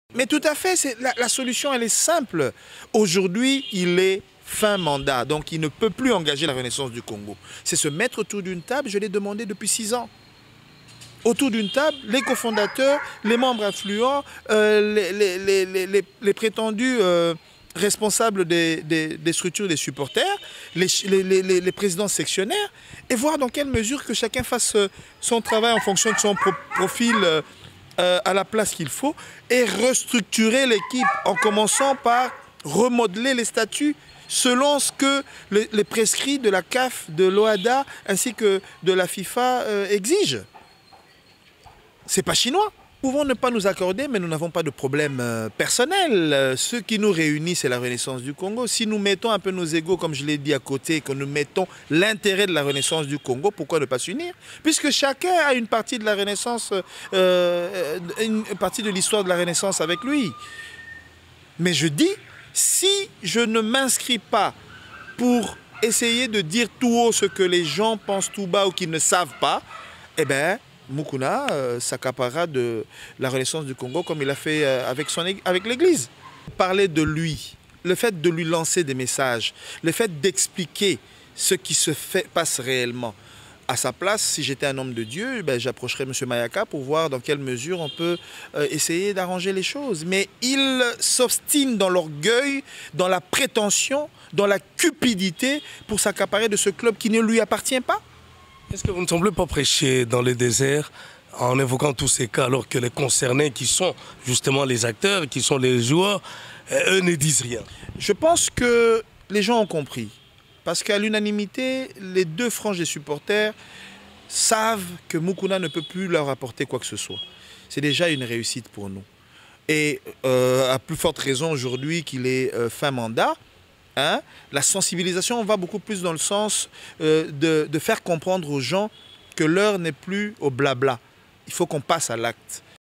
Mais tout à fait, la solution elle est simple. Aujourd'hui, il est fin mandat, donc il ne peut plus engager la Renaissance du Congo. C'est se mettre autour d'une table, je l'ai demandé depuis 6 ans. Autour d'une table, les cofondateurs, les membres influents, les prétendus responsables des structures des supporters, les présidents sectionnaires, et voir dans quelle mesure que chacun fasse son travail en fonction de son profil à la place qu'il faut, et restructurer l'équipe en commençant par remodeler les statuts selon ce que les prescrits de la CAF, de l'OHADA ainsi que de la FIFA exigent. C'est pas chinois. Nous pouvons ne pas nous accorder, mais nous n'avons pas de problème personnel. Ce qui nous réunit, c'est la Renaissance du Congo. Si nous mettons un peu nos égos, comme je l'ai dit à côté, que nous mettons l'intérêt de la Renaissance du Congo, pourquoi ne pas s'unir? Puisque chacun a une partie de la Renaissance, une partie de l'histoire de la Renaissance avec lui. Mais je dis, si je ne m'inscris pas pour essayer de dire tout haut ce que les gens pensent tout bas ou qu'ils ne savent pas, eh bien, Mukuna s'accaparera de la Renaissance du Congo comme il a fait avec l'Église. Parler de lui, le fait de lui lancer des messages, le fait d'expliquer ce qui passe réellement. À sa place, si j'étais un homme de Dieu, ben, j'approcherais M. Mayaka pour voir dans quelle mesure on peut essayer d'arranger les choses. Mais il s'obstine dans l'orgueil, dans la prétention, dans la cupidité pour s'accaparer de ce club qui ne lui appartient pas. Est-ce que vous ne semblez pas prêcher dans le désert en évoquant tous ces cas alors que les concernés qui sont justement les acteurs, qui sont les joueurs, eux ne disent rien? Je pense que les gens ont compris. Parce qu'à l'unanimité, les deux franges des supporters savent que Mukuna ne peut plus leur apporter quoi que ce soit. C'est déjà une réussite pour nous. Et à plus forte raison aujourd'hui qu'il est fin mandat, hein, la sensibilisation va beaucoup plus dans le sens de faire comprendre aux gens que l'heure n'est plus au blabla. Il faut qu'on passe à l'acte.